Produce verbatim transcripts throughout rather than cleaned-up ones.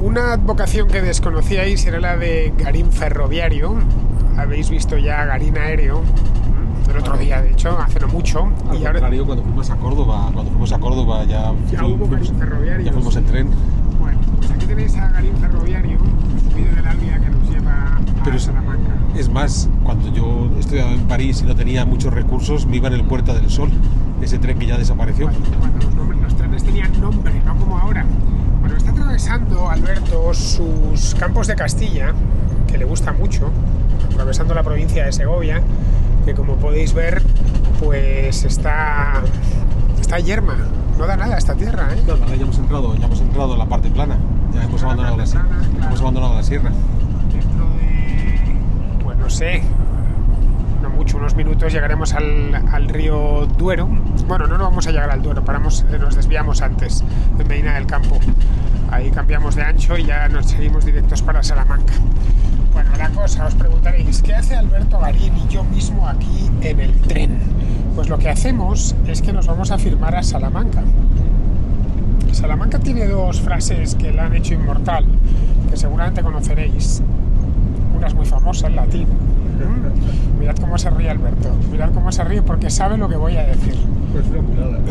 Una advocación que desconocíais era la de Garín ferroviario. Habéis visto ya Garín aéreo el otro día, de hecho, hace no mucho. Al y contrario, ahora, cuando fuimos a Córdoba, cuando fuimos a Córdoba ya, ya fu- hubo fuimos, Garín ferroviario. ya fuimos en tren. Bueno, pues aquí tenéis a Garín ferroviario, subido de la línea que nos lleva a Pero es- Salamanca. Es más, cuando yo estudiaba en París y no tenía muchos recursos, me iba en el Puerta del Sol, ese tren que ya desapareció. Cuando, cuando los, nombres, los trenes tenían nombre, no como ahora. Bueno, está atravesando Alberto sus campos de Castilla, que le gusta mucho, atravesando la provincia de Segovia, que como podéis ver, pues está, está yerma, no da nada esta tierra, ¿eh? No, nada, ya hemos entrado, ya hemos entrado en la parte plana, ya hemos La abandonado la, parte si- plana, claro. hemos abandonado la sierra. Dentro de, pues no sé, no mucho, unos minutos llegaremos al, al río Duero. Bueno, no, no vamos a llegar al Duero, paramos, nos desviamos antes, en Medina del Campo. Ahí cambiamos de ancho y ya nos seguimos directos para Salamanca. Bueno, la cosa, os preguntaréis, ¿qué hace Alberto Garín y yo mismo aquí en el tren? Pues lo que hacemos es que nos vamos a firmar a Salamanca. Salamanca tiene dos frases que la han hecho inmortal, que seguramente conoceréis. Una es muy famosa en latín. ¿Mm? Mirad cómo se ríe Alberto, mirad cómo se ríe porque sabe lo que voy a decir. Pues una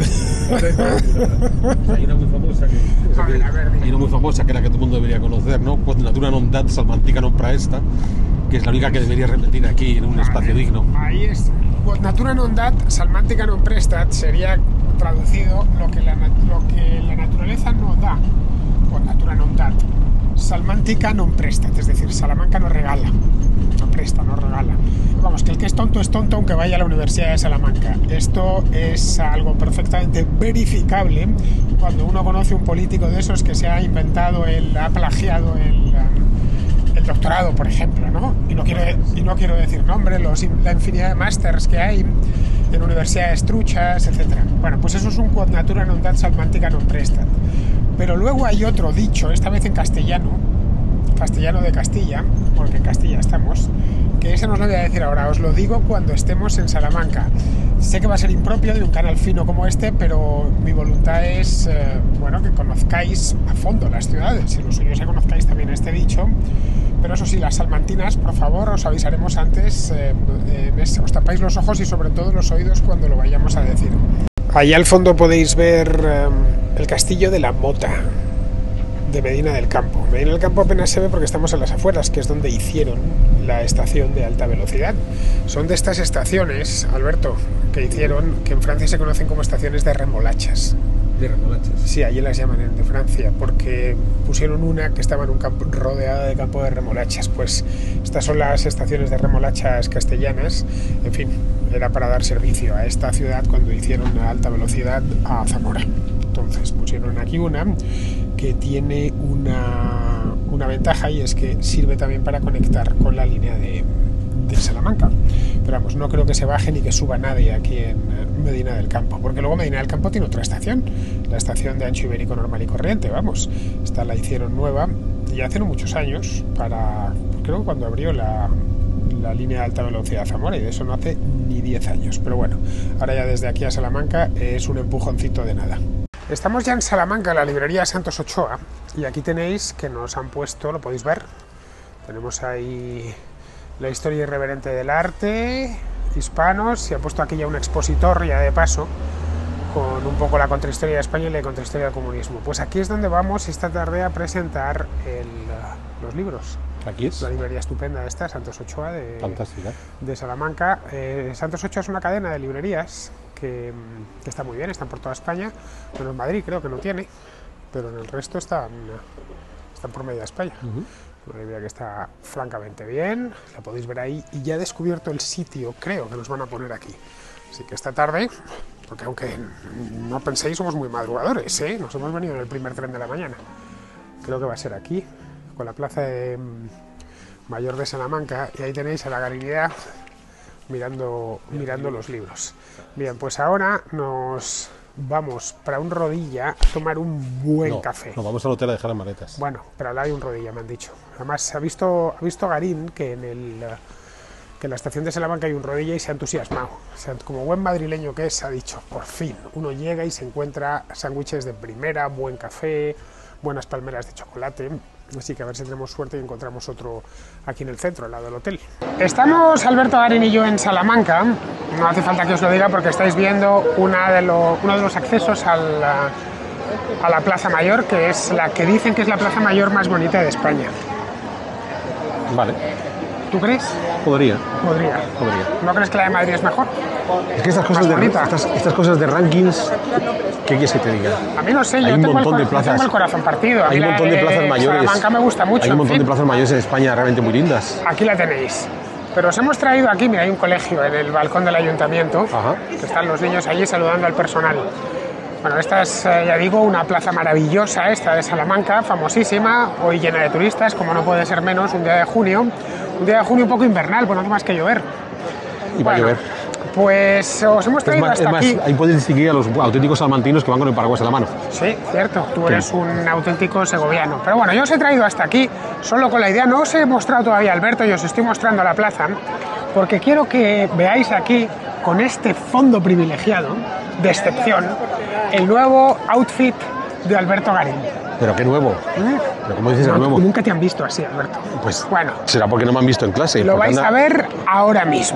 mulada. Hay una muy famosa que, A ver, a ver, hay una muy famosa que era que todo el mundo debería conocer, ¿no? Quod natura non dat, salmantica non praesta, que es la única que debería repetir aquí en un espacio digno. Ahí es. Quod natura non dat, salmantica non prestat sería traducido lo que la, nat- lo que la naturaleza no da. Quod natura non dat, salmantica non prestat, es decir, Salamanca no regala, no presta, no regala. Vamos, que el que es tonto es tonto aunque vaya a la Universidad de Salamanca. Esto es algo perfectamente verificable cuando uno conoce un político de esos que se ha inventado, el, ha plagiado el, um, el doctorado, por ejemplo, ¿no? Y no quiero, y no quiero decir nombre, los, la infinidad de másters que hay en universidades truchas, etcétera. Bueno, pues eso es un quod natura non dat, salmantica non prestat. Pero luego hay otro dicho, esta vez en castellano, castellano de Castilla, porque en Castilla estamos, que ese no os lo voy a decir ahora, os lo digo cuando estemos en Salamanca. Sé que va a ser impropio de un canal fino como este, pero mi voluntad es, eh, bueno, que conozcáis a fondo las ciudades, y lo suyo es que conozcáis también este dicho, pero eso sí, las salmantinas, por favor, os avisaremos antes, eh, eh, os tapáis los ojos y sobre todo los oídos cuando lo vayamos a decir. Allá al fondo podéis ver eh, el castillo de la Mota, de Medina del Campo. Medina del Campo apenas se ve porque estamos en las afueras, que es donde hicieron la estación de alta velocidad. Son de estas estaciones, Alberto, que hicieron, que en Francia se conocen como estaciones de remolachas. De remolachas. Sí, allí las llaman en de Francia, porque pusieron una que estaba en un campo rodeada de campo de remolachas. Pues estas son las estaciones de remolachas castellanas. En fin, era para dar servicio a esta ciudad cuando hicieron la alta velocidad a Zamora. Entonces pusieron aquí una que tiene una, una ventaja, y es que sirve también para conectar con la línea de, de Salamanca. Pero vamos, no creo que se baje ni que suba nadie aquí en Medina del Campo, porque luego Medina del Campo tiene otra estación, la estación de ancho ibérico normal y corriente, vamos. Esta la hicieron nueva y hace no muchos años, para, creo que cuando abrió la, la línea de alta velocidad a Zamora, y de eso no hace ni diez años. Pero bueno, ahora ya desde aquí a Salamanca es un empujoncito de nada. Estamos ya en Salamanca, en la librería Santos Ochoa, y aquí tenéis que nos han puesto, lo podéis ver, tenemos ahí la historia irreverente del arte, hispanos, se ha puesto aquí ya un expositor, ya de paso, con un poco la contrahistoria de España y la contrahistoria del comunismo. Pues aquí es donde vamos esta tarde a presentar el, los libros. Aquí es. La librería estupenda esta, Santos Ochoa, de, Fantástica. de Salamanca. Eh, Santos Ochoa es una cadena de librerías que, que está muy bien, están por toda España. Bueno, en Madrid creo que no tiene, pero en el resto están, están por media España. Uh-huh. Una librería que está francamente bien, la podéis ver ahí, y ya he descubierto el sitio, creo que nos van a poner aquí. Así que esta tarde, porque aunque no penséis, somos muy madrugadores, ¿eh? Nos hemos venido en el primer tren de la mañana. Creo que va a ser aquí, con la plaza de Mayor de Salamanca, y ahí tenéis a la Garinidad mirando, mirando los libros. Bien, pues ahora nos vamos para un Rodilla a tomar un buen no, café. No, vamos al hotel a dejar las maletas. Bueno, pero al lado hay un Rodilla, me han dicho. Además, ha visto, ha visto Garín que en el... que en la estación de Salamanca hay un Rodilla y se ha entusiasmado. O sea, como buen madrileño que es, ha dicho, por fin, uno llega y se encuentra sándwiches de primera, buen café, buenas palmeras de chocolate. Así que a ver si tenemos suerte y encontramos otro aquí en el centro, al lado del hotel. Estamos Alberto Garín y yo en Salamanca. No hace falta que os lo diga porque estáis viendo una de lo, uno de los accesos a la, a la Plaza Mayor, que es la que dicen que es la Plaza Mayor más bonita de España. Vale. ¿Tú crees? Podría. Podría. Podría. ¿No crees que la de Madrid es mejor? Es que estas cosas, de, estas, estas cosas de rankings, ¿qué quieres que te diga? A mí no sé, hay yo un tengo, montón el, de plazas, tengo el corazón partido. A hay un montón de plazas mayores. Salamanca me gusta mucho. Hay un montón en fin. de plazas mayores en España realmente muy lindas. Aquí la tenéis. Pero os hemos traído aquí, mira, hay un colegio en el balcón del ayuntamiento. Ajá. Que están los niños allí saludando al personal. Bueno, esta es, eh, ya digo, una plaza maravillosa, esta de Salamanca, famosísima, hoy llena de turistas, como no puede ser menos, un día de junio. Un día de junio un poco invernal, pues no hace más que llover. Y va a llover. Pues os hemos traído es más, hasta es más, aquí. Ahí puedes distinguir a los auténticos salmantinos que van con el paraguas en la mano. Sí, cierto, tú eres un auténtico segoviano. Pero bueno, yo os he traído hasta aquí solo con la idea, no os he mostrado todavía Alberto, y os estoy mostrando la plaza, porque quiero que veáis aquí, con este fondo privilegiado, de excepción, el nuevo outfit de Alberto Garín. Pero qué nuevo. ¿Eh? Pero ¿cómo dices No, el nuevo? nunca te han visto así, Alberto. Pues bueno, será porque no me han visto en clase. lo vais anda... a ver ahora mismo.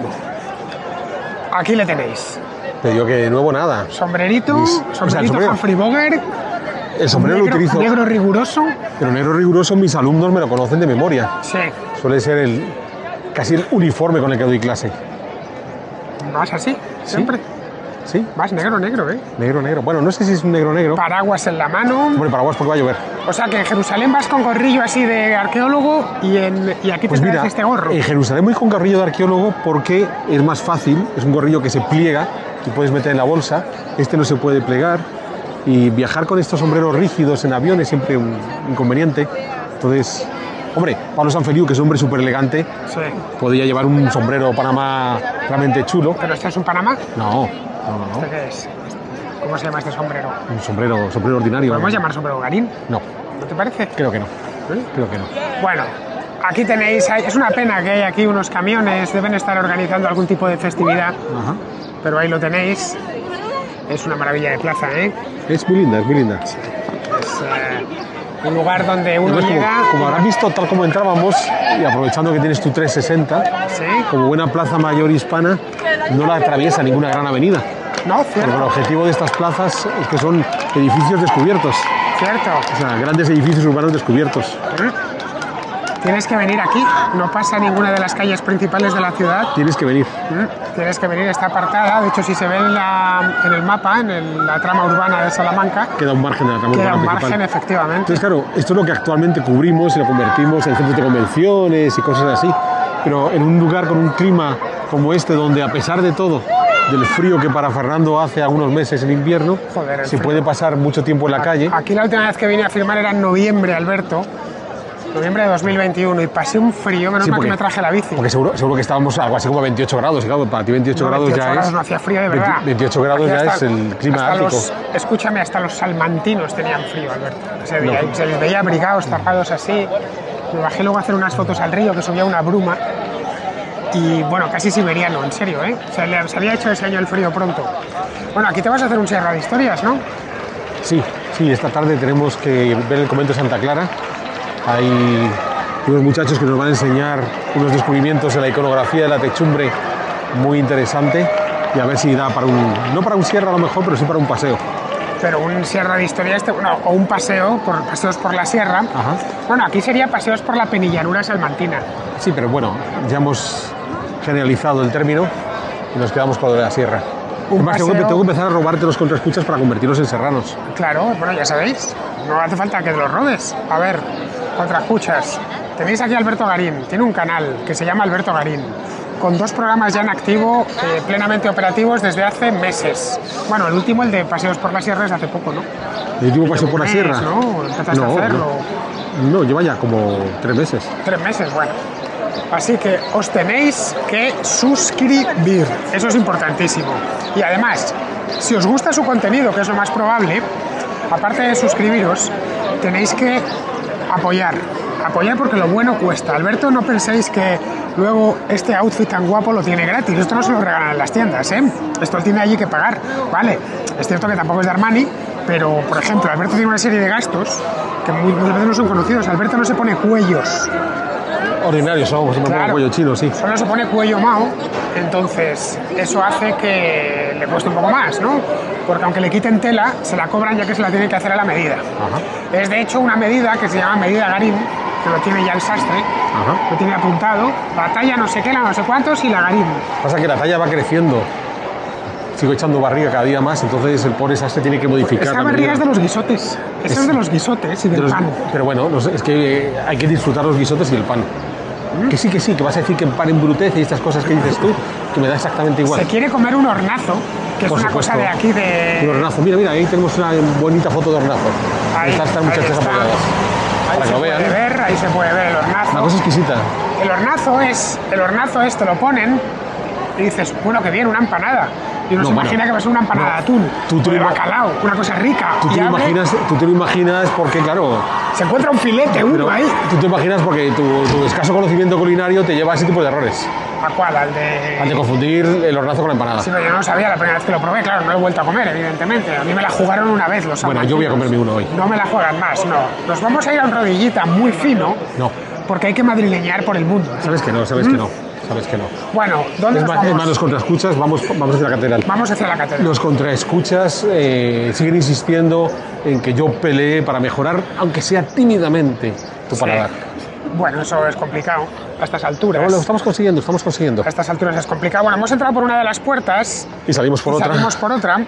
Aquí le tenéis. Te digo que de nuevo nada. Sombrerito, Mis... sombrerito o sea, el sombrero. Humphrey Bogart. El sombrero negro, lo utilizo. Negro riguroso. Pero negro riguroso mis alumnos me lo conocen de memoria. Sí. Suele ser el casi el uniforme con el que doy clase. ¿Vas así? Siempre. Sí. Vas negro, negro, ¿eh? Negro, negro. Bueno, no sé si es un negro, negro. Paraguas en la mano. Hombre, paraguas porque va a llover. O sea que en Jerusalén vas con gorrillo así de arqueólogo y, en, y aquí Pues te traes mira, este gorro. En Jerusalén voy con gorrillo de arqueólogo porque es más fácil. Es un gorrillo que se pliega y puedes meter en la bolsa. Este no se puede plegar. Y viajar con estos sombreros rígidos en avión es siempre un inconveniente. Entonces, hombre, Pablo Sanfeliu, que es un hombre súper elegante, Sí. podría llevar un sombrero Panamá realmente chulo. ¿Pero este es un Panamá? No, no, no. ¿Este qué es? ¿Cómo se llama este sombrero? Un sombrero, sombrero ordinario. ¿Podemos llamar sombrero Garín? No, ¿No te parece? creo que no. ¿Eh? Creo que no. Bueno, aquí tenéis, hay- es una pena que hay aquí unos camiones, deben estar organizando algún tipo de festividad, Ajá. pero ahí lo tenéis. Es una maravilla de plaza, ¿eh? Es muy linda, es muy linda. Es eh, un lugar donde uno Además, como, llega... como habrás visto, tal como entrábamos, y aprovechando que tienes tu trescientos sesenta, Sí, como buena plaza mayor hispana, no la atraviesa ninguna gran avenida. no, Porque el cierto, objetivo de estas plazas es que son edificios descubiertos, cierto. o sea, grandes edificios urbanos descubiertos. ¿Mm? Tienes que venir aquí, no pasa ninguna de las calles principales de la ciudad. Tienes que venir. ¿Mm? Tienes que venir, está apartada. De hecho, si se ve en, la- en el mapa, en el- la trama urbana de Salamanca, Queda un margen de la trama queda urbana un principal. margen, efectivamente. Entonces, claro, esto es lo que actualmente cubrimos y lo convertimos en centros de convenciones y cosas así. Pero en un lugar con un clima como este, donde a pesar de todo, del frío que para Fernando hace algunos meses en invierno, Joder, el se frío. puede pasar mucho tiempo en la calle. Aquí la última vez que vine a firmar era en noviembre, Alberto. Noviembre de dos mil veintiuno, y pasé un frío, menos Sí, mal porque- que me traje la bici. Porque seguro, seguro que estábamos algo así como a veintiocho grados. Y claro, para ti veintiocho No, grados veintiocho ya grados es... no hacía frío de verdad. veinte veintiocho grados Aquí ya hasta- es el clima hasta ártico. los- escúchame, hasta los salmantinos tenían frío, Alberto. Se, No. veía- se les veía abrigados, tapados así. Me bajé luego a hacer unas fotos al río, que subía una bruma. Y bueno, casi siberiano, en serio, ¿eh? Se, le, se había hecho ese año el frío pronto. Bueno, aquí te vas a hacer un Sierra de Historias, ¿no? Sí, sí, esta tarde tenemos que ver el convento de Santa Clara. Hay unos muchachos que nos van a enseñar unos descubrimientos de la iconografía de la techumbre muy interesante y a ver si da para un, no para un Sierra a lo mejor, pero sí para un paseo. Pero un Sierra de Historias, este- bueno, o un paseo, por paseos por la sierra. Ajá. Bueno, aquí sería paseos por la penillanura salmantina. Sí, pero bueno, ya hemos generalizado el término y nos quedamos con lo de la sierra. Un Además, tengo que, paseo- tengo que empezar a robarte los contraescuchas para convertirlos en serranos. Claro, bueno, ya sabéis, no hace falta que los robes. A ver, contraescuchas. Tenéis aquí a Alberto Garín, tiene un canal que se llama Alberto Garín, con dos programas ya en activo, eh, plenamente operativos desde hace meses. Bueno, el último, el de Paseos por la Sierra, es de hace poco, ¿no? ¿El último paseo por la Un sierra? mes, ¿no? Empezaste a hacerlo. No, lleva ya como tres meses. Tres meses, bueno. Así que os tenéis que suscribir, eso es importantísimo. Y además, si os gusta su contenido, que es lo más probable, aparte de suscribiros, tenéis que apoyar. Apoyar porque lo bueno cuesta. Alberto, no penséis que luego este outfit tan guapo lo tiene gratis. Esto no se lo regalan en las tiendas, ¿eh? Esto lo tiene allí que pagar. Vale, es cierto que tampoco es de Armani, Pero, por ejemplo, Alberto tiene una serie de gastos que muy- muchas veces no son conocidos. Alberto no se pone cuellos, Ordinarios somos, siempre Claro. pongo cuello chino, sí. solo se pone cuello Mao, entonces eso hace que le cueste un poco más, ¿no? Porque aunque le quiten tela, se la cobran ya que se la tienen que hacer a la medida. Ajá. Es de hecho una medida que se llama medida Garín, que lo tiene ya el sastre, Ajá. lo tiene apuntado, la talla no sé qué, la no sé cuántos y la Garín. Pasa que la talla va creciendo. Sigo echando barriga cada día más, entonces el pobre sastre tiene que modificar Esta la barriga medida. es de los guisotes, esa es, Es- de los guisotes y De del los- pan. Pero bueno, no sé, es que eh, hay que disfrutar los guisotes y el pan. Que sí, que sí, que vas a decir que el pan embrutece y estas cosas que dices tú, que me da exactamente igual. Se quiere comer un hornazo, que es Por una supuesto. cosa de aquí Un de... hornazo. Mira, mira, ahí tenemos una bonita foto de hornazo. Ahí, Están estas ahí muchachas está. apoyadas. Ahí Para se que lo puede vean. ver, ahí se puede ver el Una hornazo. cosa exquisita. El hornazo es, el hornazo es, te lo ponen y dices, bueno, que bien, una empanada. Y uno No, se bueno, imagina que va a ser una empanada no. de atún, Tú te o de lo ima- bacalao, una cosa rica. Tú Y te, lo abre, imaginas, tú te lo imaginas porque, claro, se encuentra un filete, uno pero ahí. tú te imaginas porque tu, tu escaso conocimiento culinario te lleva a ese tipo de errores. ¿A cuál? Al de... Al de confundir el hornazo con la empanada. Sí, pero yo no lo sabía la primera vez que lo probé, claro, no lo he vuelto a comer, evidentemente. A mí me la jugaron una vez los Bueno, yo voy a comerme uno hoy. No me la juegan más, no. Nos vamos a ir a un rodillita muy fino, No, porque hay que madrileñar por el mundo. sabes que no, sabes que no, sabes que no. Bueno, ¿dónde Es nos más, es vamos? más, los contraescuchas, vamos, vamos hacia la catedral. Vamos hacia la catedral. Los contraescuchas eh, siguen insistiendo en que yo peleé para mejorar, aunque sea tímidamente, tu Sí. paladar. Bueno, eso es complicado a estas alturas. Pero lo estamos consiguiendo, estamos consiguiendo. A estas alturas es complicado. Bueno, hemos entrado por una de las puertas Y salimos por y otra. salimos por otra.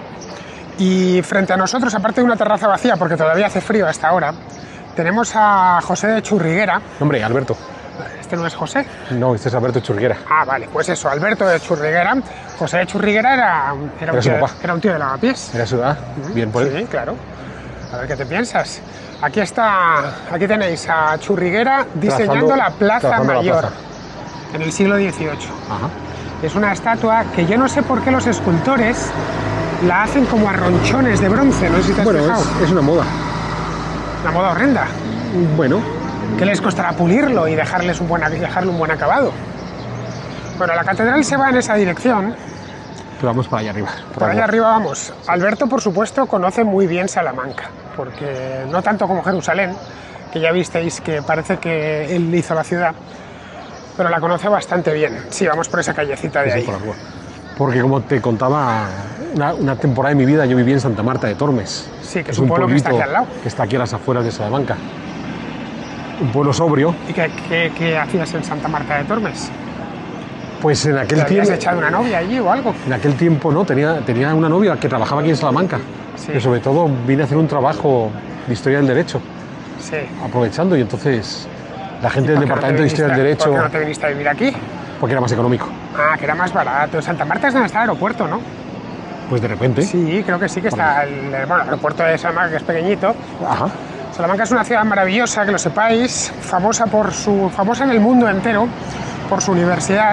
Y frente a nosotros, aparte de una terraza vacía, porque todavía hace frío a esta hora, tenemos a José de Churriguera. Hombre, Alberto. Este no es José. No, este es Alberto Churguera. Ah, vale, pues eso, Alberto de Churriguera. José de Churriguera era, un- era, un, Era su tío, papá. era un tío de lavapiés. Era su edad. Bien por él. Sí, claro. A ver qué te piensas. Aquí está, aquí tenéis a Churriguera diseñando Trazando- la Plaza trazando la Mayor plaza. en el siglo dieciocho. Ajá. Es una estatua que yo no sé por qué los escultores la hacen como a ronchones de bronce, no sé si te has Bueno, fijado. es, es una moda. Una moda horrenda. Bueno, ¿Qué les costará pulirlo y dejarles un buen, dejarle un buen acabado? Bueno, la catedral se va en esa dirección. pero vamos para allá arriba. Por allá arriba vamos. Alberto, por supuesto, conoce muy bien Salamanca, porque no tanto como Jerusalén, que ya visteis que parece que él hizo la ciudad, pero la conoce bastante bien. Sí, vamos por esa callecita de Sí, ahí. por arriba. Porque como te contaba, una, una temporada de mi vida yo viví en Santa Marta de Tormes. Sí, que es un pueblo que está aquí al lado. que está aquí a las afueras de Salamanca. Un pueblo sobrio. ¿Y qué, qué- qué hacías en Santa Marta de Tormes? Pues en ¿Te aquel habías tiempo, echado una novia allí o algo? en aquel tiempo no, tenía, tenía una novia que trabajaba aquí en Salamanca. Sí. Que sobre todo vine a hacer un trabajo de historia del derecho, Sí. aprovechando, y entonces la gente del ¿Por qué no te Departamento de Historia del viniste- Derecho, ¿Por qué no te viniste a vivir aquí? porque era más económico. Ah, que era más barato. Santa Marta es donde está el aeropuerto, ¿no? Pues de repente, Sí, creo que sí que está el, bueno, el aeropuerto de Salamanca, que es pequeñito. ajá, Salamanca es una ciudad maravillosa, que lo sepáis, famosa por su famosa en el mundo entero por su universidad,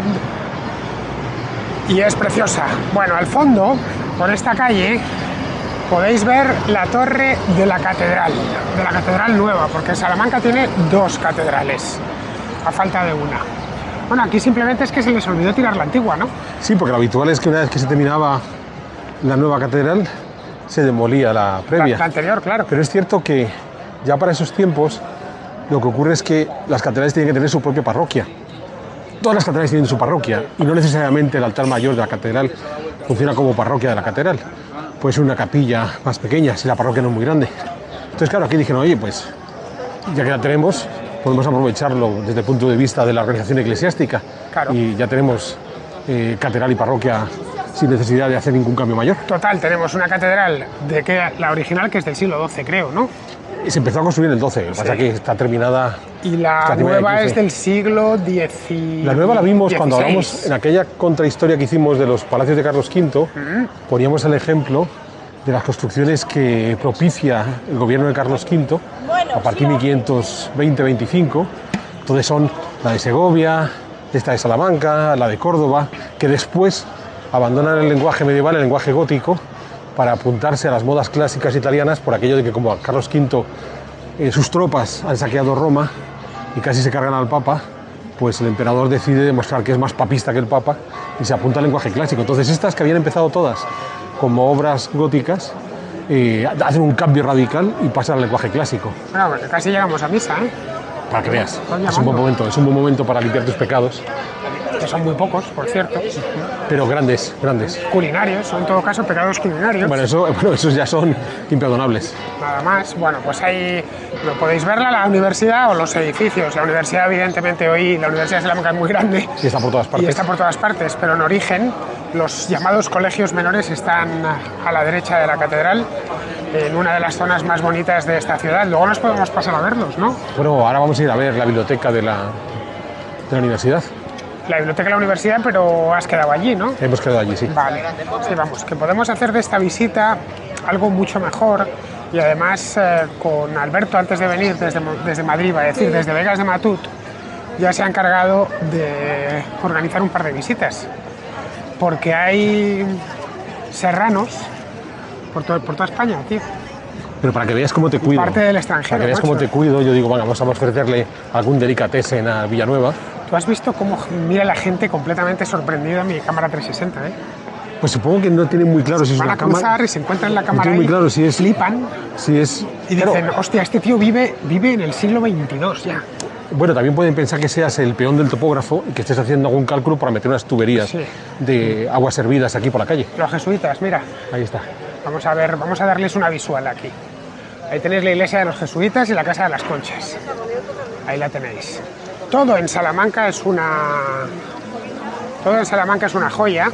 y es preciosa. Bueno, al fondo, por esta calle, podéis ver la torre de la catedral, de la catedral nueva, porque Salamanca tiene dos catedrales, a falta de una. Bueno, aquí simplemente es que se les olvidó tirar la antigua, ¿no? sí, porque lo habitual es que una vez que se terminaba la nueva catedral, se demolía la La, previa. la anterior, claro. Pero es cierto que ya para esos tiempos lo que ocurre es que las catedrales tienen que tener su propia parroquia. Todas las catedrales tienen su parroquia y no necesariamente el altar mayor de la catedral funciona como parroquia de la catedral. Puede ser una capilla más pequeña si la parroquia no es muy grande. Entonces, claro, aquí dijeron, oye, pues ya que la tenemos, podemos aprovecharlo desde el punto de vista de la organización eclesiástica. Claro. Y ya tenemos eh, catedral y parroquia sin necesidad de hacer ningún cambio mayor. Total, tenemos una catedral de que la original que es del siglo doce, creo, ¿no? Y se empezó a construir en el doce, lo que pasa es que está terminada. Y la está terminada nueva en es quince. del siglo dieciséis. La nueva la vimos cuando dieciséis. hablamos en aquella contrahistoria que hicimos de los palacios de Carlos quinto. Poníamos el ejemplo de las construcciones que propicia el gobierno de Carlos quinto a partir de mil quinientos veinte veinticinco. Entonces son la de Segovia, esta de Salamanca, la de Córdoba, que después abandonan el lenguaje medieval, el lenguaje gótico, para apuntarse a las modas clásicas italianas, por aquello de que como Carlos quinto eh, sus tropas han saqueado Roma y casi se cargan al Papa, pues el emperador decide demostrar que es más papista que el Papa y se apunta al lenguaje clásico. Entonces estas que habían empezado todas como obras góticas, eh, hacen un cambio radical y pasan al lenguaje clásico. Bueno, pues casi llegamos a misa, ¿eh? Para que veas, Están es un buen llamando. momento, es un buen momento para limpiar tus pecados, Que son muy pocos, por cierto. pero grandes, grandes. Culinarios, son en todo caso pecados culinarios. Bueno, eso, bueno, esos ya son imperdonables. Nada más. Bueno, pues ahí lo podéis ver, la universidad o los edificios. La universidad, evidentemente, hoy la Universidad de Salamanca es muy grande Y está por todas y partes. está por todas partes, pero en origen los llamados colegios menores están a la derecha de la catedral, en una de las zonas más bonitas de esta ciudad. Luego nos podemos pasar a verlos, ¿no? Bueno, ahora vamos a ir a ver la biblioteca de la, de la universidad. La biblioteca de la universidad, pero has quedado allí, ¿no? Hemos quedado allí, sí. Vale, sí, vamos, que podemos hacer de esta visita algo mucho mejor y además eh, con Alberto, antes de venir desde, desde Madrid, va a decir, desde Vegas de Matut, ya se ha encargado de organizar un par de visitas, porque hay serranos por, to- por toda España, tío. Pero para que veas cómo te cuido. Parte del extranjero, Para que veas macho. cómo te cuido, yo digo, venga, vamos a ofrecerle algún delicatessen a Villanueva. Tú has visto cómo mira la gente completamente sorprendida en mi cámara trescientos sesenta, ¿eh? Pues supongo que no tienen muy claro si es Van una a cruzar cámara. y se encuentran la No cámara tienen muy ahí, claro si es. flipan Si es. y claro, dicen, hostia, este tío vive, vive en el siglo veintidós ya. bueno, también pueden pensar que seas el peón del topógrafo y que estés haciendo algún cálculo para meter unas tuberías Sí. de aguas servidas aquí por la calle. Los jesuitas, mira, Ahí está. vamos a ver, vamos a darles una visual aquí. Ahí tenéis la iglesia de los jesuitas y la casa de las Conchas. Ahí la tenéis. Todo en Salamanca es una, todo en Salamanca es una joya.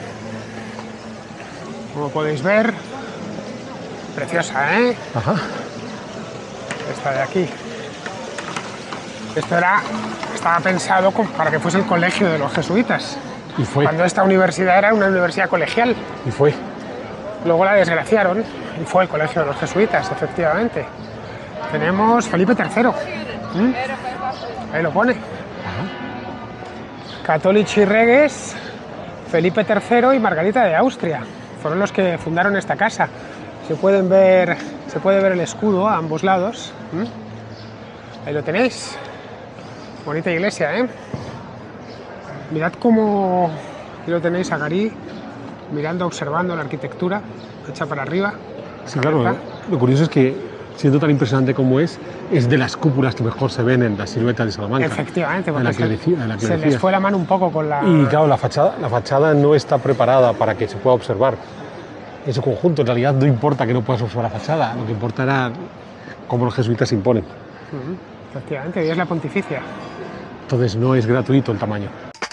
Como podéis ver, preciosa, ¿eh? Ajá. Esta de aquí. Esto era, estaba pensado con- para que fuese el colegio de los jesuitas. Y fue. Cuando esta universidad era una universidad colegial. Y fue. Luego la desgraciaron y fue el colegio de los jesuitas, efectivamente. Tenemos Felipe tercero. ¿Mm? Ahí lo pone. Católici Reges, Felipe tercero y Margarita de Austria. Fueron los que fundaron esta casa. Se pueden ver, se puede ver el escudo a ambos lados. ¿Mm? Ahí lo tenéis. Bonita iglesia, ¿eh? Mirad cómo ahí lo tenéis a Garí mirando, observando la arquitectura hecha para arriba. Sí, claro. ¿eh? Lo curioso es que, siendo tan impresionante como es, es de las cúpulas que mejor se ven en la silueta de Salamanca. Efectivamente, En porque la que se, decía- en la que se les decías. fue la mano un poco con la... Y claro, la fachada, la fachada no está preparada para que se pueda observar en su conjunto. En realidad no importa que no puedas observar la fachada, lo que importa era cómo los jesuitas se imponen. Ujú, efectivamente, y es la pontificia. Entonces no es gratuito el tamaño.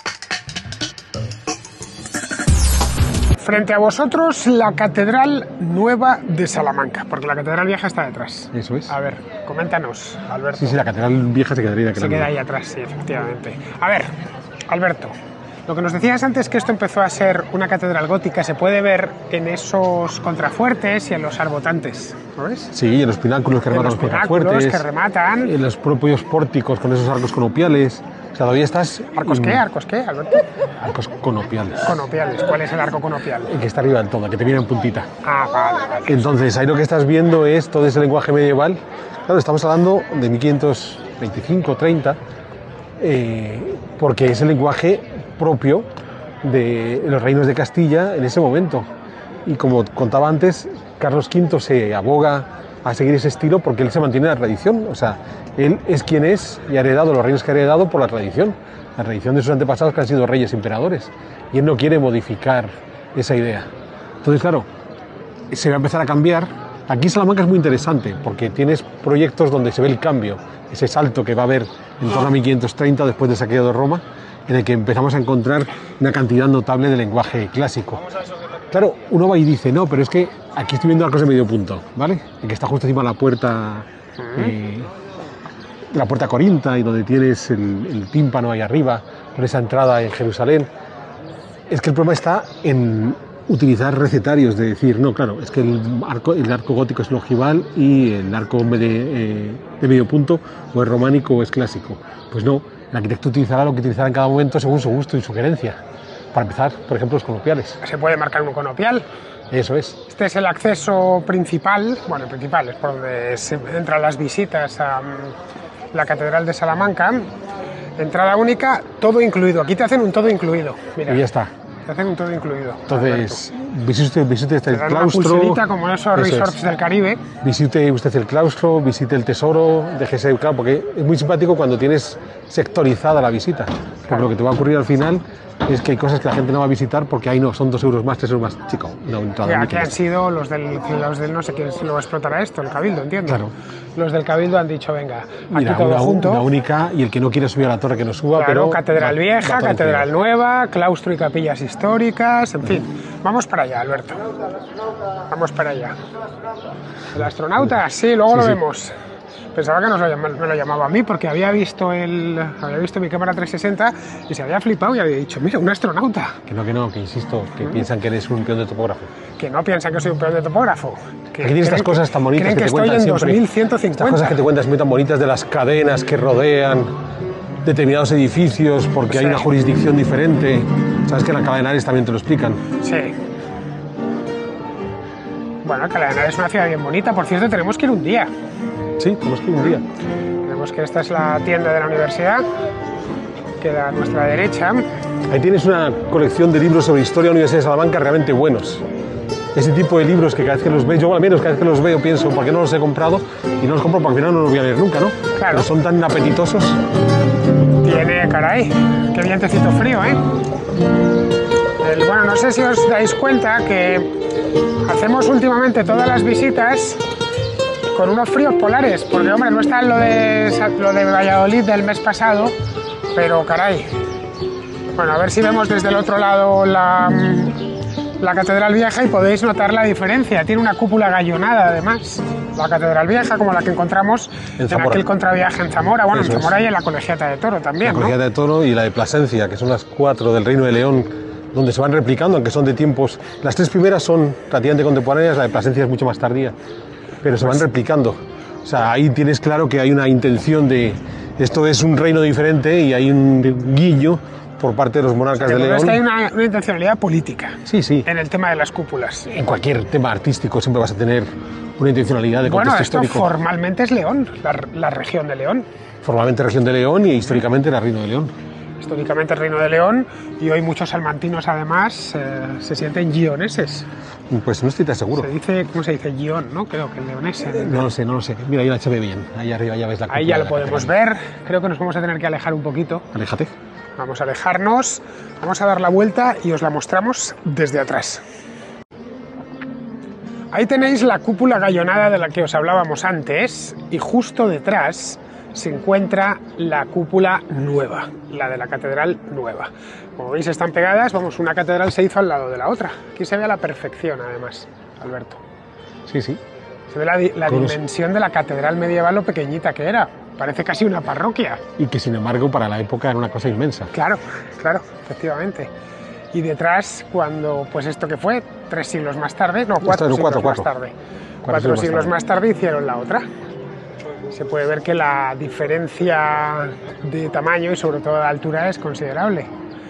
Frente a vosotros, la Catedral Nueva de Salamanca, porque la Catedral Vieja está detrás. Eso es. A ver, coméntanos, Alberto. Sí, sí, la catedral vieja se quedaría Se queda ahí atrás, sí, efectivamente. A ver, Alberto, lo que nos decías antes que esto empezó a ser una catedral gótica se puede ver en esos contrafuertes y en los arbotantes, ¿no ves? Sí, en los pináculos que En rematan los los pináculos contrafuertes, que rematan. en los propios pórticos con esos arcos conopiales. O sea, todavía estás... ¿Arcos en- qué? ¿Arcos qué, Alberto? Arcos conopiales. Conopiales. ¿Cuál es el arco conopial? El que está arriba del todo, el que termina en puntita. Ah, vale, vale. Entonces, ahí lo que estás viendo es todo ese lenguaje medieval. Claro, estamos hablando de mil quinientos veinticinco, treinta, eh, porque es el lenguaje propio de los reinos de Castilla en ese momento. Y como contaba antes, Carlos quinto se aboga a seguir ese estilo porque él se mantiene en la tradición. O sea, él es quien es y ha heredado los reinos que ha heredado por la tradición. La tradición de sus antepasados que han sido reyes emperadores. Y él no quiere modificar esa idea. Entonces, claro, se va a empezar a cambiar. Aquí Salamanca es muy interesante porque tienes proyectos donde se ve el cambio, ese salto que va a haber en torno a mil quinientos treinta después del saqueo de Roma, en el que empezamos a encontrar una cantidad notable de lenguaje clásico. Claro, uno va y dice, no, pero es que aquí estoy viendo arcos de medio punto, ¿vale? El que está justo encima de la puerta, eh, de la puerta corinta y donde tienes el, el tímpano ahí arriba, con esa entrada en Jerusalén. Es que el problema está en utilizar recetarios, de decir, no, claro, es que el arco, el arco gótico es el ojival y el arco de, eh, de medio punto o es románico o es clásico. Pues no, el arquitecto utilizará lo que utilizará en cada momento según su gusto y sugerencia. Para empezar, por ejemplo, los conopiales. Se puede marcar un conopial. Eso es. Este es el acceso principal, bueno, el principal es por donde se entran las visitas a mm, la Catedral de Salamanca. Entrada única, todo incluido. Aquí te hacen un todo incluido. Mira, Y ya está. te hacen un todo incluido. Entonces, visite, visite este Te dan claustro. una pulserita como esos Eso resorts es. del Caribe. Visite usted el claustro, visite el tesoro, déjese, claro, porque es muy simpático cuando tienes sectorizada la visita. Porque Claro. lo que te va a ocurrir al final es que hay cosas que la gente no va a visitar porque ahí no, son dos euros más, tres euros más. Chico, no, entrada Ya, mucho que han más. sido los del, los del no sé quién lo explotará esto, el Cabildo, entiendo. Claro. Los del Cabildo han dicho, venga, Mira, aquí todo una, junto. una única, y el que no quiere subir a la torre que no suba, Claro, pero... catedral va- vieja, va todo catedral incluido. nueva, claustro y capillas históricas, en fin. Vamos para allá, Alberto. Vamos para allá. ¿El astronauta? Sí, luego Sí, lo sí. vemos. Pensaba que nos lo llam- me lo llamaba a mí porque había visto el, había visto mi cámara trescientos sesenta y se había flipado y había dicho, mira, un astronauta. Que no, que no, que insisto, que piensan que eres un peón de topógrafo. Que no piensan que soy un peón de topógrafo. Que Aquí tienes estas creen cosas que- tan bonitas creen que, que, te estoy cuentan en siempre. dos mil ciento cincuenta. Estas cosas que te cuentas muy tan bonitas de las cadenas que rodean determinados edificios porque hay Sí. una jurisdicción diferente. Sabes que en la Alcalá de Henares también te lo explican. Sí. Bueno, Alcalá de Henares es una ciudad bien bonita. Por cierto, tenemos que ir un día. Sí, tenemos que ir un día. Tenemos que esta es la tienda de la universidad. Queda a nuestra derecha. Ahí tienes una colección de libros sobre historia de la Universidad de Salamanca realmente buenos. Ese tipo de libros que cada vez que los veo, yo al menos cada vez que los veo pienso, ¿por qué no los he comprado? Y no los compro porque al final no los voy a leer nunca, ¿no? Claro. Pero son tan apetitosos. Tiene, caray, qué vientecito frío, ¿eh? El- bueno, no sé si os dais cuenta que hacemos últimamente todas las visitas con unos fríos polares, porque, hombre, no está lo de, Sa- lo de Valladolid del mes pasado, pero, caray. Bueno, a ver si vemos desde el otro lado la, la Catedral Vieja y podéis notar la diferencia. Tiene una cúpula gallonada, además. La Catedral Vieja, como la que encontramos En en, Zamora. aquel contraviaje en Zamora. Bueno, Eso en es. Zamora y en la Colegiata de Toro también, La ¿no? Colegiata de Toro y la de Plasencia, que son las cuatro del Reino de León, donde se van replicando, aunque son de tiempos... Las tres primeras son relativamente contemporáneas, la de Plasencia es mucho más tardía, pero se van Pues replicando. O sea, ahí tienes claro que hay una intención de... Esto es un reino diferente y hay un guiño por parte de los monarcas de Pero León. es que hay una, una intencionalidad política Sí, sí. en el tema de las cúpulas. En cualquier tema artístico siempre vas a tener una intencionalidad de Bueno, contexto esto histórico. formalmente es León, la, la región de León. Formalmente región de León y históricamente era Reino de León. Históricamente el Reino de León, y hoy muchos salmantinos además eh, se sienten guioneses. Pues no estoy tan seguro. Se dice, ¿cómo se dice? Guión, ¿no? Creo que el leonés. en- No lo sé, no lo sé. Mira, ahí la se ve bien. Ahí arriba ya ves la Ahí cúpula ya de lo la podemos catedral. ver. Creo que nos vamos a tener que alejar un poquito. Aléjate. Vamos a alejarnos, vamos a dar la vuelta y os la mostramos desde atrás. Ahí tenéis la cúpula gallonada de la que os hablábamos antes y justo detrás se encuentra la cúpula nueva, la de la catedral nueva. Como veis están pegadas, vamos, una catedral se hizo al lado de la otra. Aquí se ve a la perfección además, Alberto. Sí, sí. Se ve la, di- la Con los- dimensión de la catedral medieval, lo pequeñita que era. Parece casi una parroquia. Y que sin embargo para la época era una cosa inmensa. Claro, claro, efectivamente. Y detrás, cuando, pues esto que fue, tres siglos más tarde, no, cuatro Esto, siglos cuatro, más cuatro. tarde. Cuatro Cuatro, siglos más siglos tarde. más tarde hicieron la otra. Se puede ver que la diferencia de tamaño y sobre todo de altura es considerable.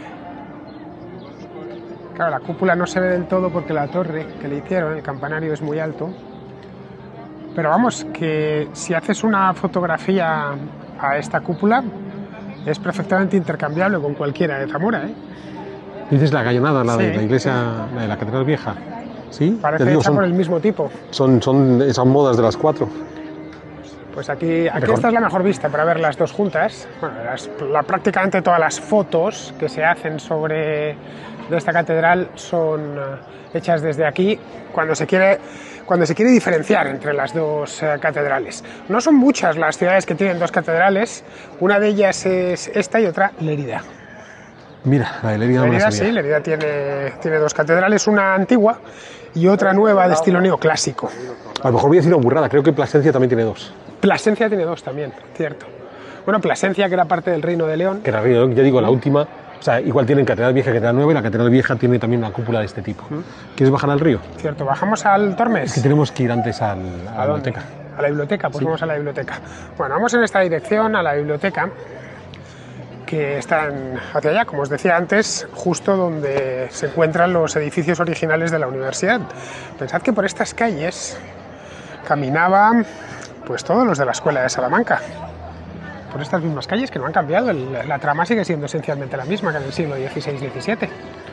Claro, la cúpula no se ve del todo porque la torre que le hicieron, el campanario, es muy alto. Pero vamos, que si haces una fotografía a esta cúpula, es perfectamente intercambiable con cualquiera de Zamora, ¿eh? Dices la gallonada, la de Sí, la iglesia, la de la catedral vieja. Sí, Parece te digo, hecha por son, el mismo tipo. son, son esas modas de las cuatro. Pues aquí, aquí Mejor. esta es la mejor vista para ver las dos juntas. Bueno, las- la- prácticamente todas las fotos que se hacen sobre de esta catedral son eh, hechas desde aquí cuando se quiere cuando se quiere diferenciar entre las dos eh, catedrales. No son muchas las ciudades que tienen dos catedrales. Una de ellas es esta y otra Lérida. Mira, la de Lérida no me la Lérida sabía. sí, Lérida tiene, tiene dos catedrales, una antigua y otra nueva de estilo neoclásico. A lo mejor voy a decir una burrada, creo que Plasencia también tiene dos. Plasencia tiene dos también, cierto. Bueno, Plasencia, que era parte del Reino de León. Que era Reino de León, ya digo, la última. O sea, igual tienen catedral vieja y catedral nueva y la catedral vieja tiene también una cúpula de este tipo. ¿Quieres bajar al río? Cierto, bajamos al Tormes. Es que tenemos que ir antes al, a la ¿A dónde? biblioteca. A la biblioteca, pues vamos a la biblioteca. Bueno, vamos en esta dirección, a la biblioteca, que está en- hacia allá, como os decía antes, justo donde se encuentran los edificios originales de la universidad. Pensad que por estas calles caminaban pues todos los de la escuela de Salamanca. Por estas mismas calles que no han cambiado, el- la trama sigue siendo esencialmente la misma que en el siglo dieciséis diecisiete.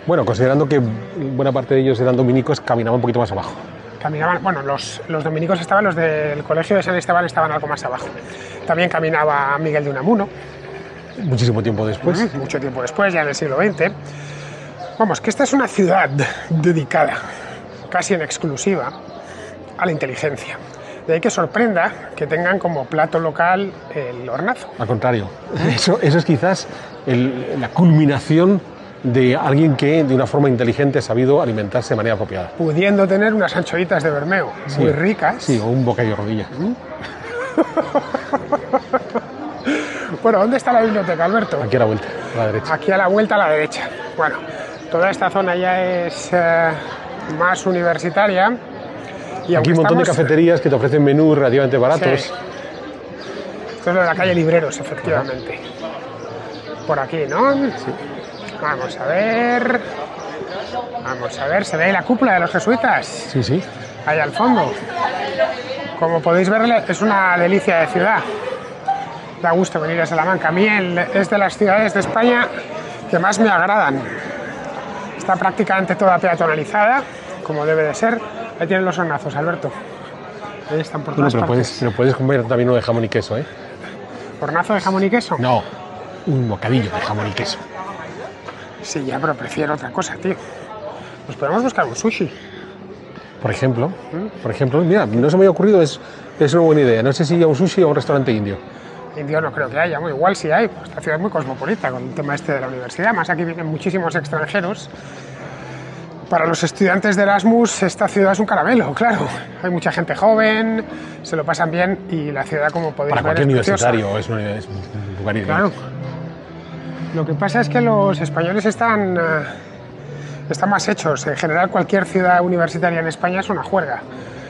Bueno, considerando que buena parte de ellos eran dominicos, caminaban un poquito más abajo. Caminaban, bueno, los, los dominicos estaban, los del colegio de San Esteban estaban algo más abajo. También caminaba Miguel de Unamuno. Muchísimo tiempo después. Mm, mucho tiempo después, ya en el siglo veinte. Vamos, que esta es una ciudad dedicada, casi en exclusiva, a la inteligencia. De ahí que sorprenda que tengan como plato local el hornazo. Al contrario, eso, eso es quizás el, la culminación de alguien que de una forma inteligente ha sabido alimentarse de manera apropiada. Pudiendo tener unas anchoitas de Bermeo Sí, muy ricas. Sí, o un bocadillo de rodilla. Bueno, ¿dónde está la biblioteca, Alberto? Aquí a la vuelta, a la derecha. Aquí a la vuelta a la derecha. Bueno, toda esta zona ya es eh, más universitaria. Y Aquí un montón estamos... de cafeterías que te ofrecen menús relativamente baratos. Sí. Esto es lo de la calle Libreros, efectivamente. Por aquí, ¿no? Sí. Vamos a ver. Vamos a ver, ¿se ve ahí la cúpula de los jesuitas? Sí, sí. Ahí al fondo. Como podéis ver, es una delicia de ciudad. Da gusto venir a Salamanca. A mí el, es de las ciudades de España que más me agradan. Está prácticamente toda peatonalizada, como debe de ser. Ahí tienen los hornazos, Alberto. Ahí están por Bueno, todas pero partes. puedes, pero puedes comer también uno de jamón y queso, ¿eh? ¿Hornazo de jamón y queso? No, un bocadillo de jamón y queso. Sí, ya, pero prefiero otra cosa, tío. Pues podemos buscar un sushi. Por ejemplo, por ejemplo, mira, no se me había ocurrido, es, es una buena idea. No sé si ir a un sushi o a un restaurante indio. Indio no creo que haya, muy igual sí hay. Pues esta ciudad es muy cosmopolita con el tema este de la universidad. Más aquí vienen muchísimos extranjeros. Para los estudiantes de Erasmus esta ciudad es un caramelo, claro. Hay mucha gente joven, se lo pasan bien y la ciudad, como podéis Para ver, cualquier es preciosa. universitario es, una, es un lugar ideal. Claro. Lo que pasa es que los españoles están, eh, están más hechos. En general, cualquier ciudad universitaria en España es una juerga.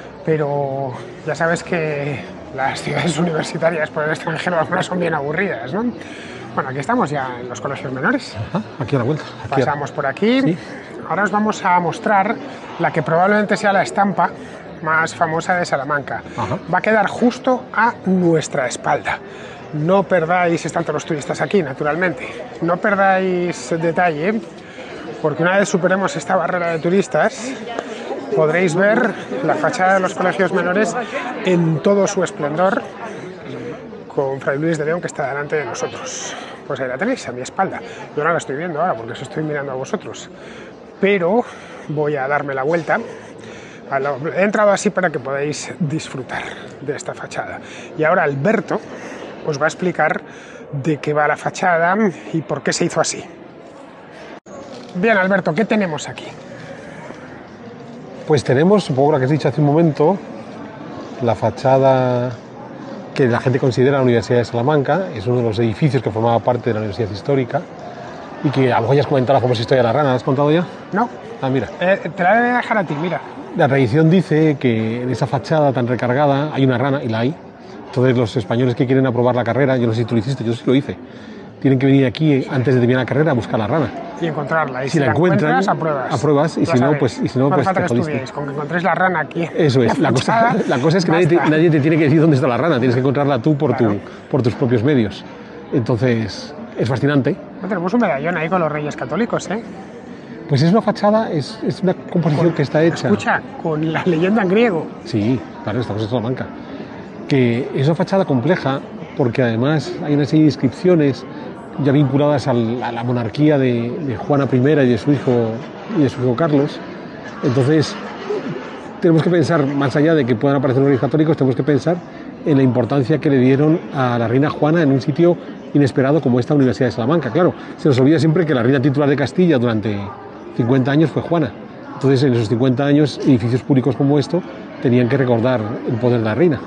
Pero ya sabes que las ciudades universitarias por el extranjero algunas son bien aburridas, ¿no? Bueno, aquí estamos ya en los colegios menores. Ajá, aquí a la vuelta. Aquí a- Pasamos por aquí. Sí. Ahora os vamos a mostrar la que probablemente sea la estampa más famosa de Salamanca. Ajá. Va a quedar justo a nuestra espalda. No perdáis, están todos los turistas aquí, naturalmente. No perdáis detalle, porque una vez superemos esta barrera de turistas, podréis ver la fachada de los colegios menores en todo su esplendor, con Fray Luis de León, que está delante de nosotros. Pues ahí la tenéis, a mi espalda. Yo no la estoy viendo ahora, porque os estoy mirando a vosotros. Pero voy a darme la vuelta. He entrado así para que podáis disfrutar de esta fachada. Y ahora Alberto os va a explicar de qué va la fachada y por qué se hizo así. Bien, Alberto, ¿qué tenemos aquí? Pues tenemos, un poco lo que has dicho hace un momento, la fachada que la gente considera la Universidad de Salamanca. Es uno de los edificios que formaba parte de la Universidad Histórica y que algo ya has comentado la famosa historia de la rana. ¿La has contado ya? No, Ah, mira. eh, te la voy a dejar a ti, mira. La tradición dice que en esa fachada tan recargada hay una rana, y la hay. Entonces los españoles que quieren aprobar la carrera, yo no sé si tú lo hiciste, yo sí lo hice, tienen que venir aquí antes de terminar la carrera a buscar la rana. Y encontrarla. Y Si la encuentran, encuentras, apruebas. apruebas, y Ya si no, sabéis. pues- y si no, hace pues falta te que jodiste. estudiéis. Con que encontréis la rana aquí. Eso es, la cosa, fachada, la cosa es que nadie te, basta. nadie te tiene que decir dónde está la rana, tienes que encontrarla tú por, Claro. tu, por tus propios medios. Entonces, es fascinante. No, tenemos un medallón ahí con los reyes católicos, ¿eh? Pues es una fachada, es, es una composición que está hecha... Escucha, con la leyenda en griego. Sí, claro, estamos en Salamanca. Que es una fachada compleja porque además hay una serie de inscripciones ya vinculadas al- a la monarquía de, de Juana primera y de su hijo y de su hijo Carlos. Entonces, tenemos que pensar, más allá de que puedan aparecer los reyes católicos, tenemos que pensar en la importancia que le dieron a la reina Juana en un sitio inesperado como esta Universidad de Salamanca. Claro, se nos olvida siempre que la reina titular de Castilla durante cincuenta años fue Juana. Entonces, en esos cincuenta años, edificios públicos como esto tenían que recordar el poder de la reina.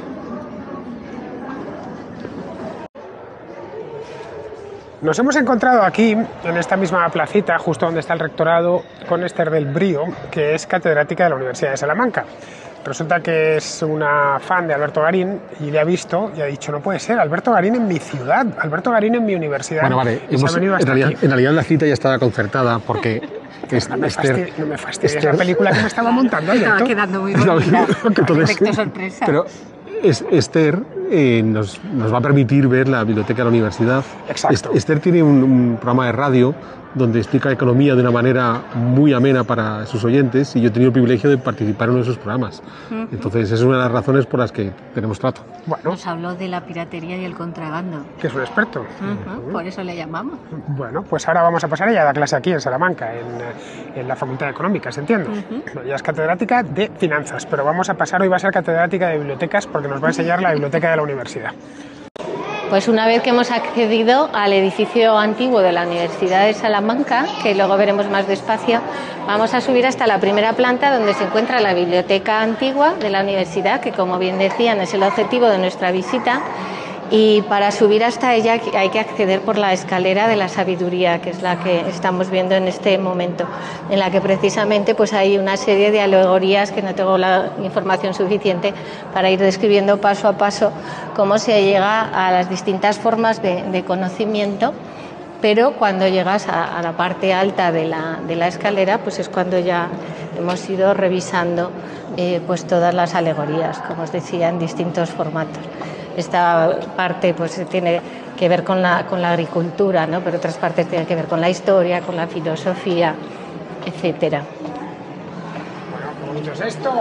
Nos hemos encontrado aquí, en esta misma placita, justo donde está el rectorado, con Esther del Brío, que es catedrática de la Universidad de Salamanca. Resulta que es una fan de Alberto Garín y le ha visto y ha dicho, no puede ser, Alberto Garín en mi ciudad, Alberto Garín en mi universidad. Bueno, vale, Y se hemos- ha venido en, hasta realidad, aquí. en realidad la cita ya estaba concertada porque es- No me Esther... fastidi- no me fastidies Esther- la película que me estaba montando, Estaba Alberto. quedando muy No, bonita. entonces- Efecto sorpresa. Pero es, Esther eh, nos, nos va a permitir ver la biblioteca de la universidad. Exacto. Esther tiene un, un programa de radio donde explica economía de una manera muy amena para sus oyentes y yo he tenido el privilegio de participar en uno de sus programas. Uh-huh. Entonces, es una de las razones por las que tenemos trato. Bueno. Nos habló de la piratería y el contrabando. Que es un experto. Uh-huh. Uh-huh. Por eso le llamamos. Bueno, pues ahora vamos a pasar ella a dar clase aquí en Salamanca, en, en la Facultad de Económicas, entiendo. Uh-huh. Ella es catedrática de finanzas, pero vamos a pasar, hoy va a ser catedrática de bibliotecas porque nos va a enseñar la biblioteca de la universidad. Pues una vez que hemos accedido al edificio antiguo de la Universidad de Salamanca, que luego veremos más despacio, vamos a subir hasta la primera planta donde se encuentra la biblioteca antigua de la universidad, que como bien decían es el objetivo de nuestra visita. Y para subir hasta ella hay que acceder por la escalera de la sabiduría, que es la que estamos viendo en este momento, en la que precisamente pues hay una serie de alegorías que no tengo la información suficiente para ir describiendo paso a paso cómo se llega a las distintas formas de, de conocimiento, pero cuando llegas a, a la parte alta de la, de la escalera, pues es cuando ya hemos ido revisando eh, pues todas las alegorías, como os decía, en distintos formatos. Esta parte pues tiene que ver con la, con la agricultura, ¿no? Pero otras partes tienen que ver con la historia, con la filosofía, etcétera. Bueno, qué bonito es esto.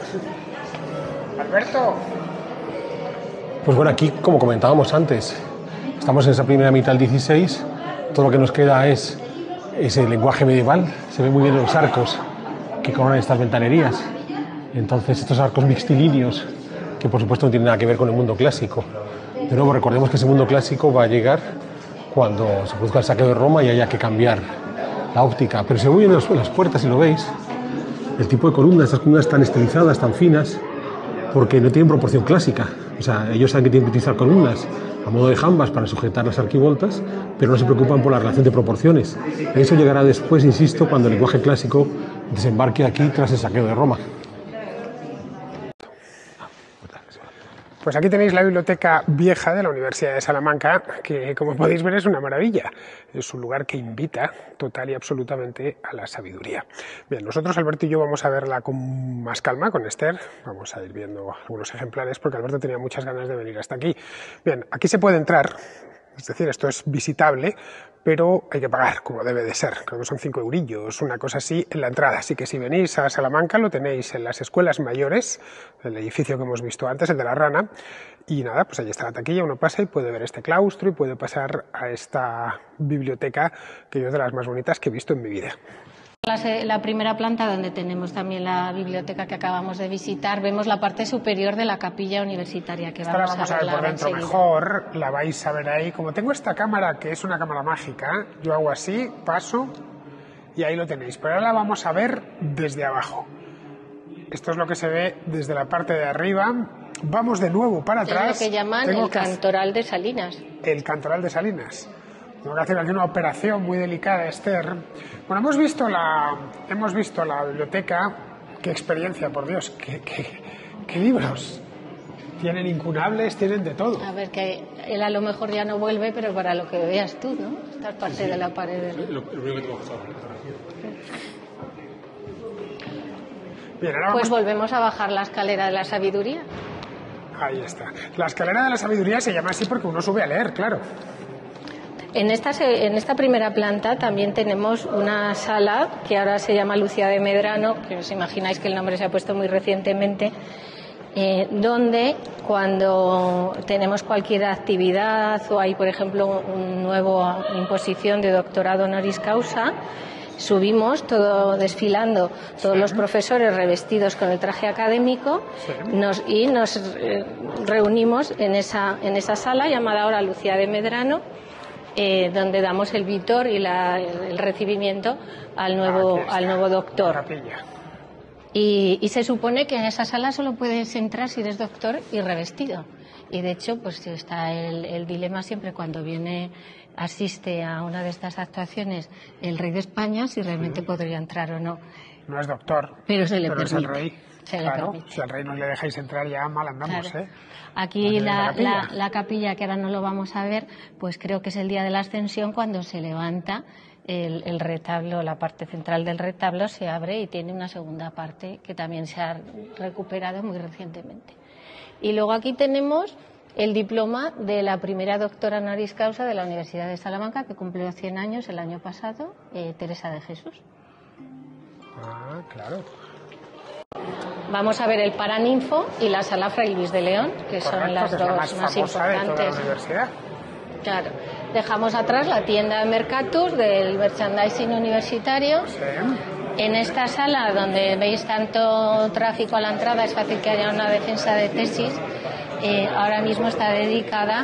Alberto. Pues bueno, aquí, como comentábamos antes, estamos en esa primera mitad del dieciséis, todo lo que nos queda es ese lenguaje medieval, se ven muy bien los arcos que coronan estas ventanerías. Entonces, estos arcos mixtilíneos, que por supuesto no tiene nada que ver con el mundo clásico. De nuevo, recordemos que ese mundo clásico va a llegar cuando se produzca el saqueo de Roma y haya que cambiar la óptica. Pero se ve muy bien las puertas, si lo veis, el tipo de columnas, estas columnas tan estilizadas, tan finas, porque no tienen proporción clásica. O sea, ellos saben que tienen que utilizar columnas a modo de jambas para sujetar las arquivoltas, pero no se preocupan por la relación de proporciones. Eso llegará después, insisto, cuando el lenguaje clásico desembarque aquí tras el saqueo de Roma. Pues aquí tenéis la biblioteca vieja de la Universidad de Salamanca, que como podéis ver es una maravilla. Es un lugar que invita total y absolutamente a la sabiduría. Bien, nosotros, Alberto y yo, vamos a verla con más calma, con Esther. Vamos a ir viendo algunos ejemplares porque Alberto tenía muchas ganas de venir hasta aquí. Bien, aquí se puede entrar, es decir, esto es visitable, pero hay que pagar, como debe de ser. Creo que son cinco eurillos, una cosa así, en la entrada. Así que si venís a Salamanca lo tenéis en las escuelas mayores, el edificio que hemos visto antes, el de la Rana, y nada, pues ahí está la taquilla, uno pasa y puede ver este claustro y puede pasar a esta biblioteca, que yo es de las más bonitas que he visto en mi vida. La primera planta, donde tenemos también la biblioteca que acabamos de visitar, vemos la parte superior de la capilla universitaria, que vamos, vamos a ver por dentro enseguida. Mejor, la vais a ver ahí. Como tengo esta cámara, que es una cámara mágica, yo hago así, paso, y ahí lo tenéis. Pero ahora la vamos a ver desde abajo. Esto es lo que se ve desde la parte de arriba. Vamos de nuevo para atrás. Es lo que llaman tengo el cantoral de Salinas. El cantoral de Salinas. Tengo que hacer aquí una operación muy delicada, Esther. Bueno, hemos visto la, hemos visto la biblioteca. Qué experiencia, por Dios. Qué, qué, qué libros. Tienen incunables, tienen de todo. A ver, que él a lo mejor ya no vuelve, pero para lo que veas tú, ¿no? Esta parte sí, de la pared. De... Lo, lo único que te va a pasar. Bien, ahora vamos... Pues volvemos a bajar la escalera de la sabiduría. Ahí está. La escalera de la sabiduría se llama así porque uno sube a leer, claro. En esta, en esta primera planta también tenemos una sala que ahora se llama Lucía de Medrano, que os imagináis que el nombre se ha puesto muy recientemente, eh, donde cuando tenemos cualquier actividad o hay, por ejemplo, una nueva imposición de doctorado honoris causa, subimos todo desfilando, todos sí. los profesores revestidos con el traje académico sí. nos, y nos eh, reunimos en esa, en esa sala llamada ahora Lucía de Medrano, Eh, donde damos el vítor y la, el, el recibimiento al nuevo, al nuevo doctor. Y, y se supone que en esa sala solo puedes entrar si eres doctor y revestido. Y de hecho, pues está el, el dilema siempre cuando viene, asiste a una de estas actuaciones el rey de España, si realmente sí. podría entrar o no. No es doctor, pero se le pero permite. Es el rey. Se claro, le si al rey no le dejáis entrar ya mal andamos, claro. ¿eh? Aquí la, la, capilla. La, la capilla, que ahora no lo vamos a ver, pues creo que es el día de la Ascensión cuando se levanta el, el retablo, la parte central del retablo se abre y tiene una segunda parte que también se ha recuperado muy recientemente. Y luego aquí tenemos el diploma de la primera doctora honoris causa de la Universidad de Salamanca, que cumplió cien años el año pasado, eh, Teresa de Jesús. Ah, claro. Vamos a ver el Paraninfo y la Sala Fray Luis de León, que Correcto, son las que es dos la más, más famosa de toda la importantes. universidad. Claro. Dejamos atrás la tienda de Mercatus del merchandising universitario. Sí. En esta sala, donde veis tanto tráfico a la entrada, es fácil que haya una defensa de tesis. Eh, ahora mismo está dedicada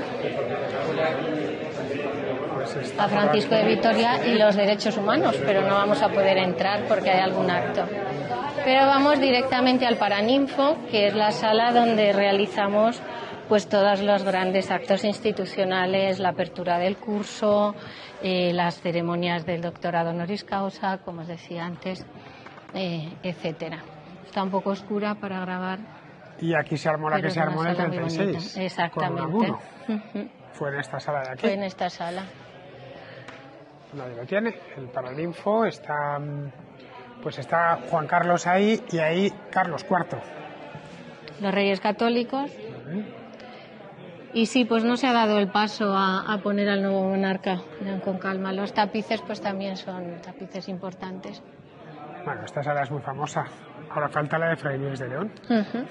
a Francisco de Vitoria y los derechos humanos, pero no vamos a poder entrar porque hay algún acto. Pero vamos directamente al Paraninfo, que es la sala donde realizamos pues todos los grandes actos institucionales, la apertura del curso, eh, las ceremonias del doctorado honoris causa, como os decía antes, eh, etcétera. Está un poco oscura para grabar. Y aquí se armó la que se armó en el treinta y seis. Exactamente. Uh-huh. Fue en esta sala de aquí. Fue en esta sala. Nadie lo tiene. El Paraninfo está, pues está Juan Carlos ahí y ahí Carlos cuarto. Los Reyes Católicos. Uh-huh. Y sí, pues no se ha dado el paso a, a poner al nuevo monarca. Miren con calma. Los tapices pues también son tapices importantes. Bueno, esta sala es muy famosa. Ahora falta la de Fray Luis de León. Uh-huh.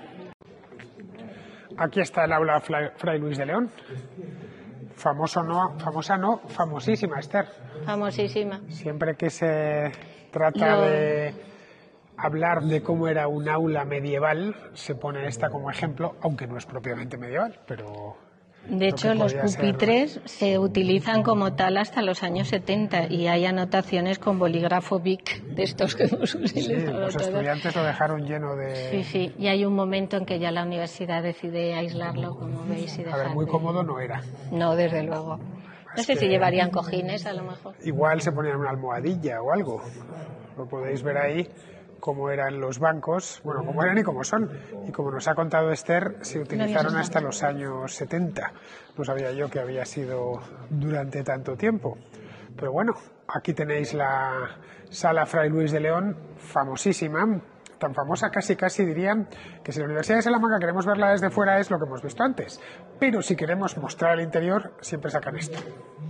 Aquí está el aula Fray Luis de León. Famoso no, famosa no, famosísima, Esther. Famosísima. Siempre que se trata Lo... de hablar de cómo era un aula medieval, se pone esta como ejemplo, aunque no es propiamente medieval, pero... De hecho, los pupitres ser... se utilizan como tal hasta los años setenta y hay anotaciones con bolígrafo Bic, de estos que hemos utilizado. Sí, los todos. Estudiantes lo dejaron lleno de... Sí, sí, y hay un momento en que ya la universidad decide aislarlo, como veis, y dejar... A ver, muy de... cómodo no era. No, desde luego. No es sé que... si llevarían cojines, a lo mejor. Igual se ponían una almohadilla o algo. Lo podéis ver ahí. Cómo eran los bancos, bueno, cómo eran y cómo son. Y como nos ha contado Esther, se utilizaron hasta los años setenta. No sabía yo que había sido durante tanto tiempo. Pero bueno, aquí tenéis la sala Fray Luis de León, famosísima, tan famosa casi casi dirían que si la Universidad de Salamanca queremos verla desde fuera es lo que hemos visto antes. Pero si queremos mostrar el interior, siempre sacan esto.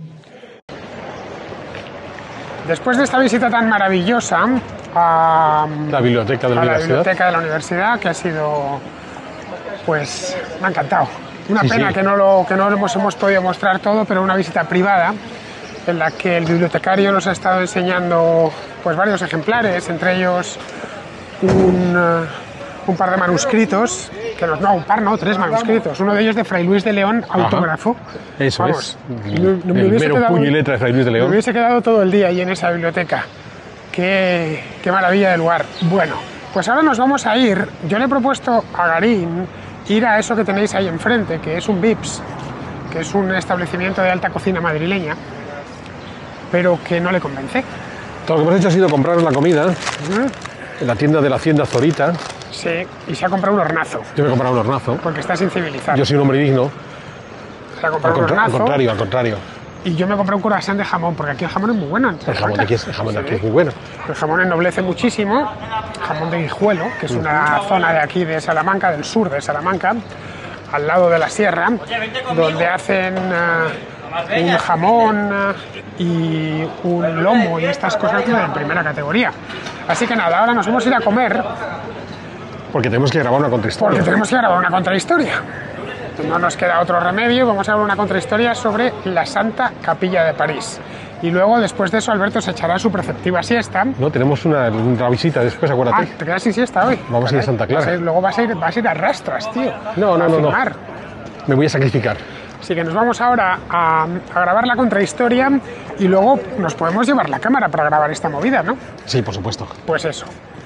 Después de esta visita tan maravillosa a la biblioteca de la, a universidad. la biblioteca de la universidad, que ha sido, pues, me ha encantado. Una sí, pena sí. que no lo que no hemos, hemos podido mostrar todo, pero una visita privada en la que el bibliotecario nos ha estado enseñando, pues, varios ejemplares, entre ellos un, uh, un par de manuscritos, que no, no, un par, no, tres manuscritos. Uno de ellos de Fray Luis de León, autógrafo. Ajá. Eso Vamos, es. No, no me el mero quedado, puño y letra de Fray Luis de León. Me hubiese quedado todo el día ahí en esa biblioteca. Qué, qué maravilla de lugar. Bueno, pues ahora nos vamos a ir. Yo le he propuesto a Garín ir a eso que tenéis ahí enfrente, que es un Vips, que es un establecimiento de alta cocina madrileña, pero que no le convence. Todo lo que hemos hecho ha sido compraros la comida uh-huh. en la tienda de la Hacienda Zorita. Sí, y se ha comprado un hornazo. Yo me he comprado un hornazo. Porque está sin civilizar. Yo soy un hombre digno. Se ha comprado al un hornazo. Al contrario, al contrario. Y yo me compré un croissant de jamón, porque aquí el jamón es muy bueno. El jamón, aquí es, el jamón sí. aquí es muy bueno. El jamón ennoblece muchísimo. Jamón de Guijuelo, que es una uh-huh. zona de aquí de Salamanca, del sur de Salamanca, al lado de la sierra, donde hacen uh, un jamón uh, y un lomo y estas cosas de primera categoría. Así que nada, ahora nos vamos a ir a comer. Porque tenemos que grabar una contrahistoria. Porque tenemos que grabar una contrahistoria. No nos queda otro remedio, vamos a ver una contrahistoria sobre la Santa Capilla de París. Y luego, después de eso, Alberto se echará su preceptiva siesta. No, tenemos una, una visita después, acuérdate. Ah, ¿te quedas sin siesta hoy? Vamos a ir a Santa Clara. Vas a ir, luego vas a, ir, vas a ir a rastras, tío. No, no, no, no. Me voy a sacrificar. Así que nos vamos ahora a, a grabar la contrahistoria y luego nos podemos llevar la cámara para grabar esta movida, ¿no? Sí, por supuesto. Pues eso.